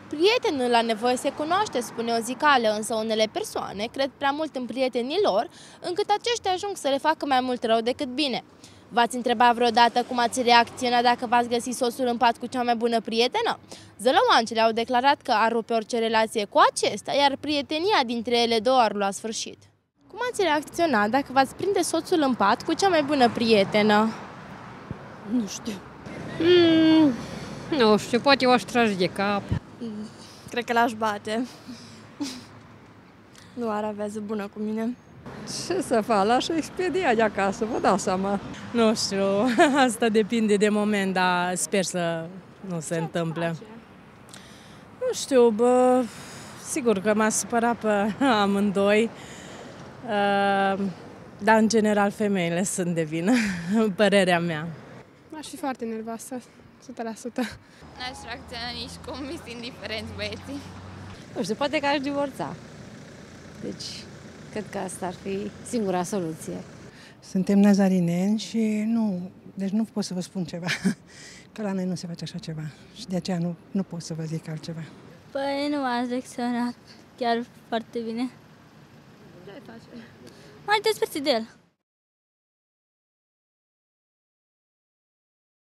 Prietenul la nevoie se cunoaște, spune o zicală, însă unele persoane cred prea mult în prietenii lor, încât aceștia ajung să le facă mai mult rău decât bine. V-ați întrebat vreodată cum ați reacționa dacă v-ați găsi soțul în pat cu cea mai bună prietenă? Zălăuancele au declarat că ar rupe orice relație cu acesta, iar prietenia dintre ele două ar lua sfârșit. Cum ați reacționa dacă v-ați prinde soțul în pat cu cea mai bună prietenă? Nu știu. Nu știu, poate o aș trage de cap. Cred că l-aș bate. Nu ar avea zi bună cu mine. Ce să fac? L-aș expedia de acasă, vă dați seama. Nu știu, asta depinde de moment, dar sper să nu se întâmple. Nu știu, sigur că m-a supărat pe amândoi, dar în general femeile sunt de vină, părerea mea. Aș fi foarte nervoasă, 100%. N-aș reacționa nici cum, mi-s indiferenți băieții. Nu știu, poate că aș divorța. Deci, cred că asta ar fi singura soluție. Suntem nazarineni și deci nu pot să vă spun ceva, că la noi nu se face așa ceva și de aceea nu pot să vă zic altceva. Păi nu m-ați reacționat chiar foarte bine. Ce ai face? M-aș despărți de el.